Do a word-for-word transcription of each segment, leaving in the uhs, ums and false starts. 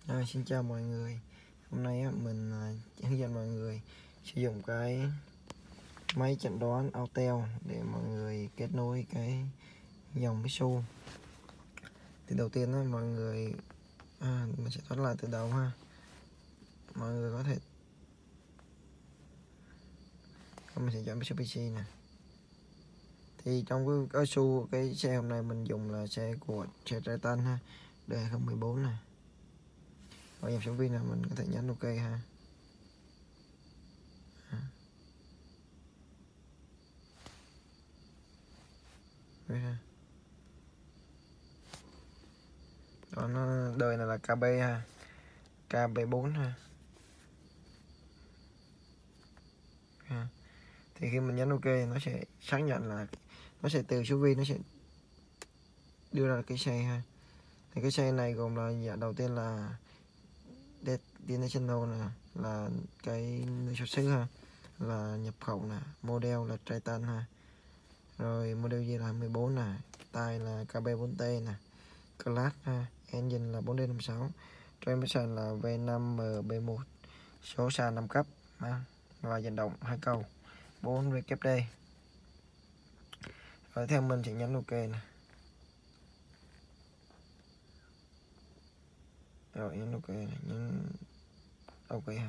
À, xin chào mọi người. Hôm nay á, mình à, hướng dẫn mọi người sử dụng cái máy chẩn đoán Autel để mọi người kết nối cái dòng Mixu. Thì đầu tiên á, mọi người à, mình sẽ thoát lại từ đầu ha. Mọi người có thể mình sẽ chọn Mitsubishi nè. Thì trong cái cái su cái xe hôm nay mình dùng là xe của xe Triton ha, đời hai không một bốn nè. Và dòng số pin là mình có thể nhấn OK ha. Đây ha. Đó, nó đời này là ca bê ha, ca bê bốn ha. ha. Thì khi mình nhấn OK nó sẽ xác nhận là nó sẽ từ số pin nó sẽ đưa ra cái xe ha. Thì cái xe này gồm là dạng đầu tiên là Destination nè, là cái nơi xuất xứ ha, là nhập khẩu nè, model là Triton ha, rồi model gì là mười bốn nè, tai là ca bê bốn T nè, class ha, engine là bốn D năm sáu, transmission là V năm M B một, số sàn năm cấp ha, và vận động hai cầu bốn W D. Rồi theo mình sẽ nhấn OK nè. Rồi nhấn OK này, nhấn OK ha.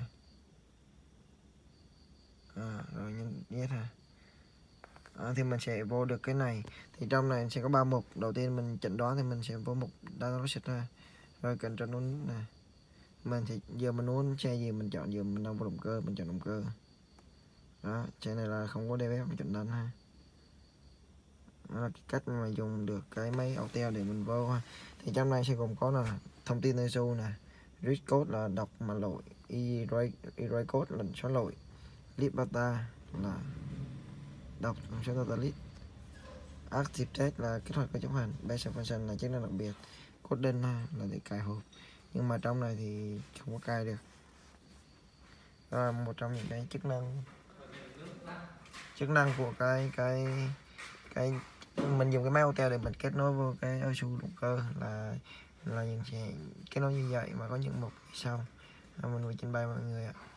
À, rồi nhấn yes ha. À, thì mình sẽ vô được cái này. Thì trong này sẽ có ba mục. Đầu tiên mình chẩn đoán thì mình sẽ vô mục diagnostic ha. Rồi cần cho nút nè. Mình thì giờ mình muốn xe gì mình chọn, giờ mình đang vô động cơ mình chọn động cơ. Đó, xe này là không có đê vê ép mình chọn đánh ha. Đó là cái cách mà dùng được cái máy Autel để mình vô ha. Thì trong này sẽ gồm có là thông tin i ét u nè, read code là đọc mà lỗi, erase code là xóa lỗi, list data là đọc số data list, active test là kích hoạt các chấp hành, basic function là chức năng đặc biệt, coding là để cài hộp, nhưng mà trong này thì không có cài được. Đó là một trong những cái chức năng chức năng của cái cái cái mình dùng cái máy Autel để mình kết nối vô cái i ét u động cơ là là những sẽ kết nối như vậy, mà có những mục sau mình會trình bày mọi người ạ.